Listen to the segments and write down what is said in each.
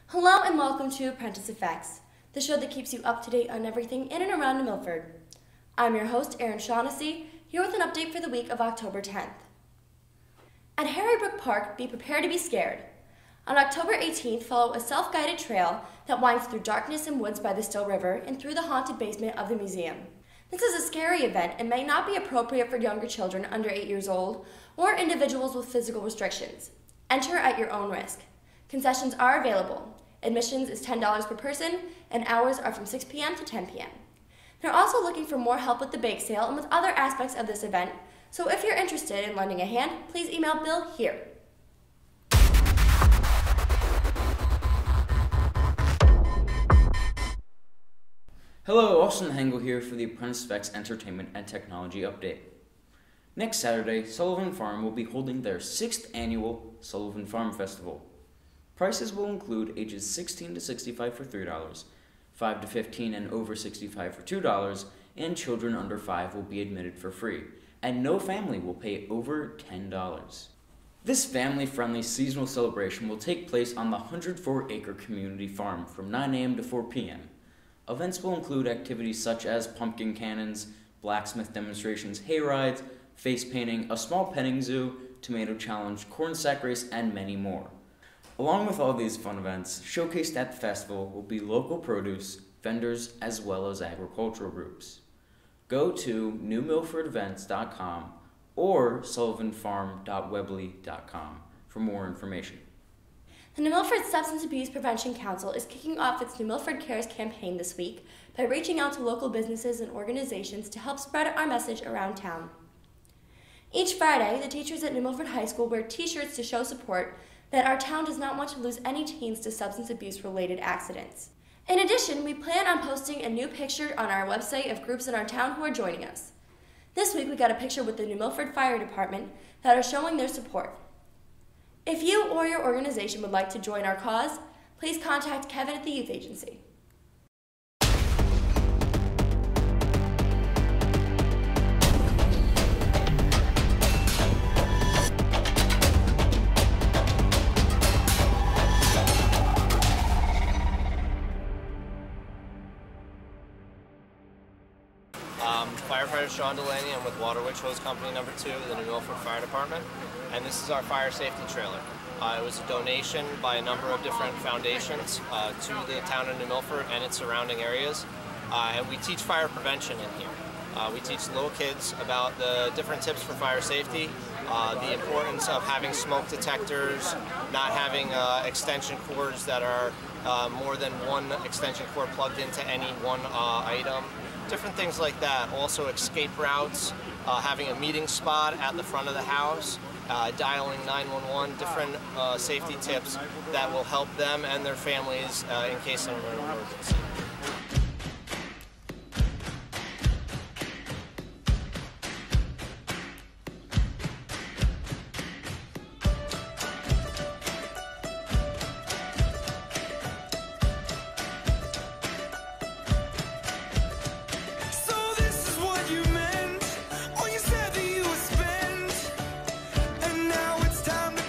Hello and welcome to Apprentice Effects, the show that keeps you up to date on everything in and around New Milford. I'm your host, Erin Shaughnessy, here with an update for the week of October 10th. At Harrybrook Park, be prepared to be scared. On October 18th, follow a self-guided trail that winds through darkness and woods by the Still River and through the haunted basement of the museum. This is a scary event and may not be appropriate for younger children under 8 years old or individuals with physical restrictions. Enter at your own risk. Concessions are available. Admissions is $10 per person, and hours are from 6 p.m. to 10 p.m. They're also looking for more help with the bake sale and with other aspects of this event, so if you're interested in lending a hand, please email Bill here. Hello, Austin Hengel here for the Apprentice Effects Entertainment and Technology Update. Next Saturday, Sullivan Farm will be holding their 6th annual Sullivan Farm Festival. Prices will include ages 16 to 65 for $3, 5 to 15 and over 65 for $2, and children under 5 will be admitted for free, and no family will pay over $10. This family-friendly seasonal celebration will take place on the 104-acre community farm from 9 a.m. to 4 p.m. Events will include activities such as pumpkin cannons, blacksmith demonstrations, hay rides, face painting, a small petting zoo, tomato challenge, corn sack race, and many more. Along with all these fun events, showcased at the festival will be local produce, vendors, as well as agricultural groups. Go to newmilfordevents.com or sullivanfarm.webley.com for more information. The New Milford Substance Abuse Prevention Council is kicking off its New Milford Cares campaign this week by reaching out to local businesses and organizations to help spread our message around town. Each Friday, the teachers at New Milford High School wear t-shirts to show support that our town does not want to lose any teens to substance abuse-related accidents. In addition, we plan on posting a new picture on our website of groups in our town who are joining us. This week, we got a picture with the New Milford Fire Department that are showing their support. If you or your organization would like to join our cause, please contact Kevin at the Youth Agency. Firefighter Sean Delaney. I'm with Water Witch Hose Company number 2 of the New Milford Fire Department, and this is our fire safety trailer. It was a donation by a number of different foundations to the town of New Milford and its surrounding areas, and we teach fire prevention in here. We teach little kids about the different tips for fire safety, the importance of having smoke detectors, not having extension cords that are more than one extension cord plugged into any one item. Different things like that. Also escape routes, having a meeting spot at the front of the house, dialing 911, different safety tips that will help them and their families in case of an emergency.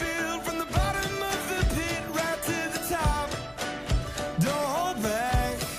Don't hold back.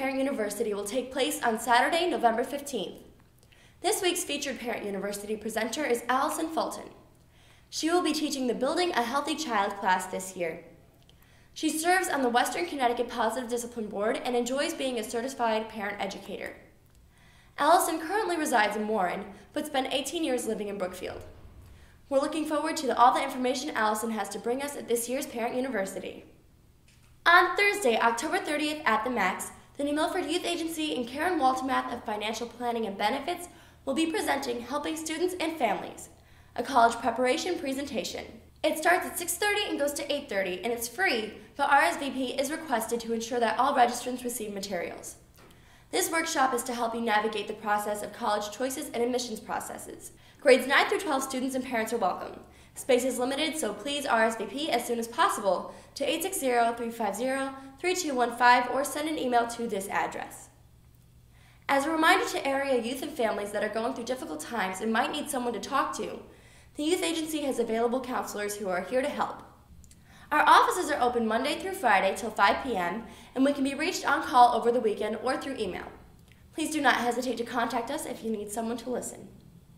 Parent University will take place on Saturday, November 15th. This week's featured Parent University presenter is Allison Fulton. She will be teaching the Building a Healthy Child class this year. She serves on the Western Connecticut Positive Discipline Board and enjoys being a certified parent educator. Allison currently resides in Warren, but spent 18 years living in Brookfield. We're looking forward to all the information Allison has to bring us at this year's Parent University. On Thursday, October 30th at the Max, the New Milford Youth Agency and Karen Waltemath of Financial Planning and Benefits will be presenting Helping Students and Families, a college preparation presentation. It starts at 6:30 and goes to 8:30, and it's free, but RSVP is requested to ensure that all registrants receive materials. This workshop is to help you navigate the process of college choices and admissions processes. Grades 9 through 12 students and parents are welcome. Space is limited, so please RSVP as soon as possible to 860-350-3215 or send an email to this address. As a reminder to area youth and families that are going through difficult times and might need someone to talk to, the Youth Agency has available counselors who are here to help. Our offices are open Monday through Friday till 5 p.m., and we can be reached on call over the weekend or through email. Please do not hesitate to contact us if you need someone to listen.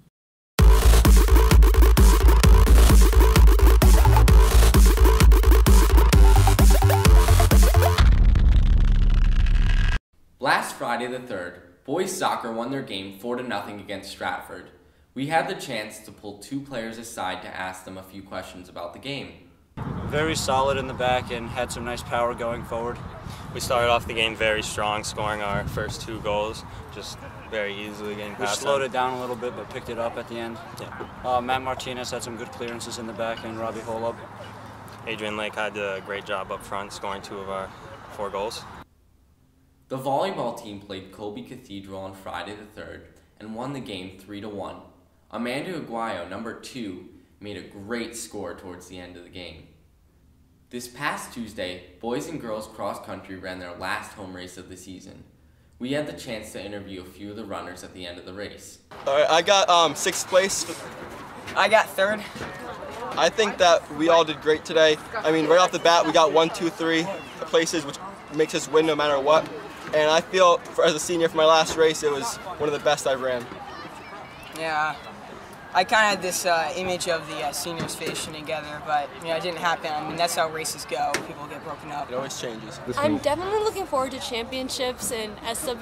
Last Friday the 3rd, boys soccer won their game 4-0 against Stratford. We had the chance to pull two players aside to ask them a few questions about the game. Very solid in the back and had some nice power going forward. We started off the game very strong, scoring our first 2 goals, just very easily getting We past slowed them. it down a little bit, but picked it up at the end. Yeah. Matt Martinez had some good clearances in the back, and Robbie Holub. Adrian Lake had a great job up front, scoring 2 of our 4 goals. The volleyball team played Colby Cathedral on Friday the 3rd and won the game 3-1. Amanda Aguayo, number 2, made a great score towards the end of the game. This past Tuesday, boys and girls cross country ran their last home race of the season. We had the chance to interview a few of the runners at the end of the race. All right, I got 6th place. I got 3rd. I think that we all did great today. I mean, right off the bat, we got 1, 2, 3 places, which makes us win no matter what. And I feel, as a senior for my last race, it was one of the best I've ran. Yeah, I kind of had this image of the seniors finishing together, but it didn't happen. I mean, that's how races go. People get broken up. It always changes. I'm definitely looking forward to championships and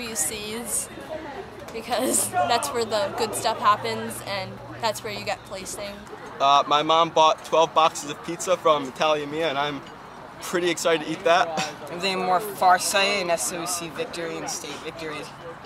SWCs because that's where the good stuff happens and that's where you get placing. My mom bought 12 boxes of pizza from Italia Mia, and I'm pretty excited to eat that. I'm thinking more Farsight and SWC victory and state victories.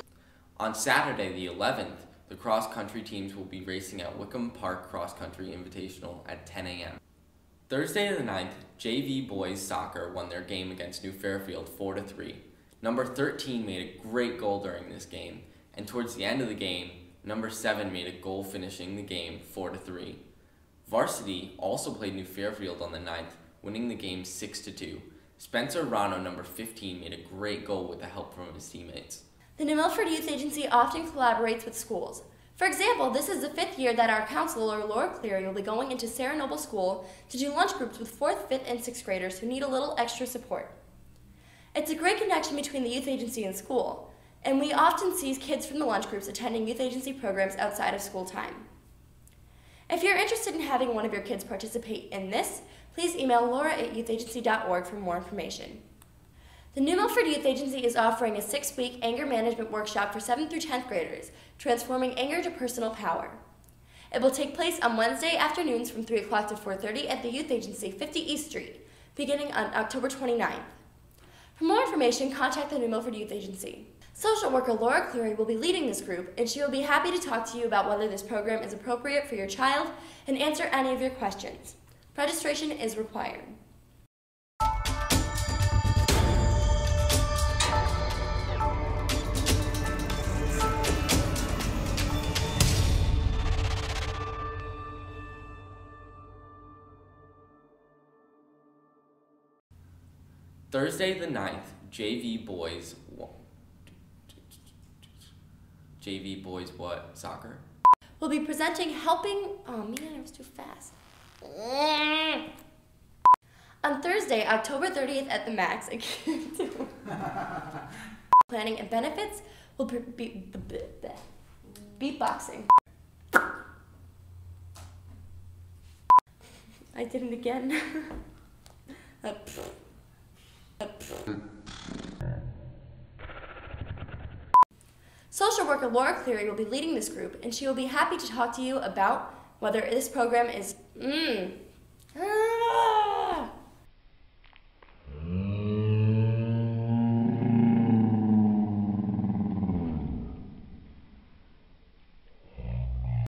On Saturday the 11th, the cross-country teams will be racing at Wickham Park Cross Country Invitational at 10 a.m. Thursday the 9th, JV boys soccer won their game against New Fairfield 4-3. Number 13 made a great goal during this game, and towards the end of the game, number 7 made a goal finishing the game 4-3. Varsity also played New Fairfield on the 9th, winning the game 6-2. Spencer Rano, number 15, made a great goal with the help from his teammates. The New Milford Youth Agency often collaborates with schools. For example, this is the 5th year that our counselor, Laura Cleary, will be going into Sarah Noble School to do lunch groups with 4th, 5th, and 6th graders who need a little extra support. It's a great connection between the Youth Agency and school, and we often see kids from the lunch groups attending Youth Agency programs outside of school time. If you're interested in having one of your kids participate in this, please email laura@youthagency.org for more information. The New Milford Youth Agency is offering a 6-week anger management workshop for 7th through 10th graders, transforming anger to personal power. It will take place on Wednesday afternoons from 3 o'clock to 4:30 at the Youth Agency, 50 East Street, beginning on October 29th. For more information, contact the New Milford Youth Agency. Social worker Laura Cleary will be leading this group, and she will be happy to talk to you about whether this program is appropriate for your child and answer any of your questions. Registration is required. Thursday the 9th, JV boys what? Soccer? We'll be presenting Helping... Oh man, I was too fast. On Thursday, October 30th at the Max, I can't do planning and benefits will be beatboxing. I did it again. Social worker Laura Cleary will be leading this group, and she will be happy to talk to you about whether this program is